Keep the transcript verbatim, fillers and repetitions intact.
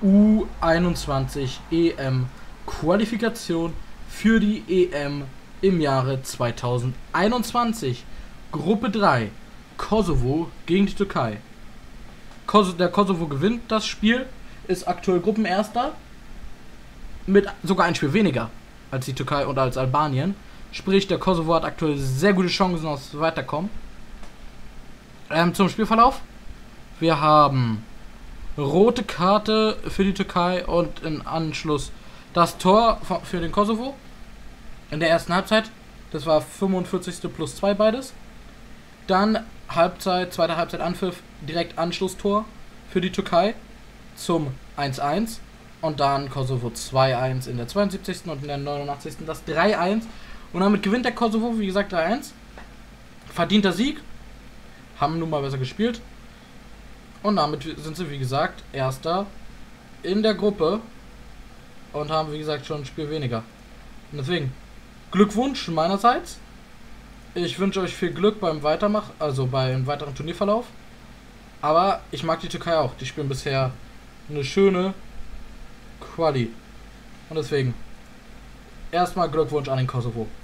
U einundzwanzig E M Qualifikation für die E M im Jahre zweitausendeinundzwanzig. Gruppe drei. Kosovo gegen die Türkei. Kos der Kosovo gewinnt das Spiel, ist aktuell Gruppenerster, mit sogar ein Spiel weniger als die Türkei und als Albanien. Sprich, der Kosovo hat aktuell sehr gute Chancen aufs Weiterkommen. Ähm, zum Spielverlauf. Wir haben rote Karte für die Türkei und im Anschluss das Tor für den Kosovo. In der ersten Halbzeit. Das war fünfundvierzigste plus zwei beides. Dann Halbzeit, zweite Halbzeit Anpfiff, direkt Anschlusstor für die Türkei zum eins eins. Und dann Kosovo zwei eins in der zweiundsiebzigsten und in der neunundachtzigsten das drei eins. Und damit gewinnt der Kosovo, wie gesagt, drei eins. Verdienter Sieg. Haben nun mal besser gespielt. Und damit sind sie, wie gesagt, Erster in der Gruppe. Und haben, wie gesagt, schon ein Spiel weniger. Und deswegen, Glückwunsch meinerseits. Ich wünsche euch viel Glück beim Weitermach, also beim weiteren Turnierverlauf. Aber ich mag die Türkei auch. Die spielen bisher eine schöne Quali. Und deswegen, erstmal Glückwunsch an den Kosovo.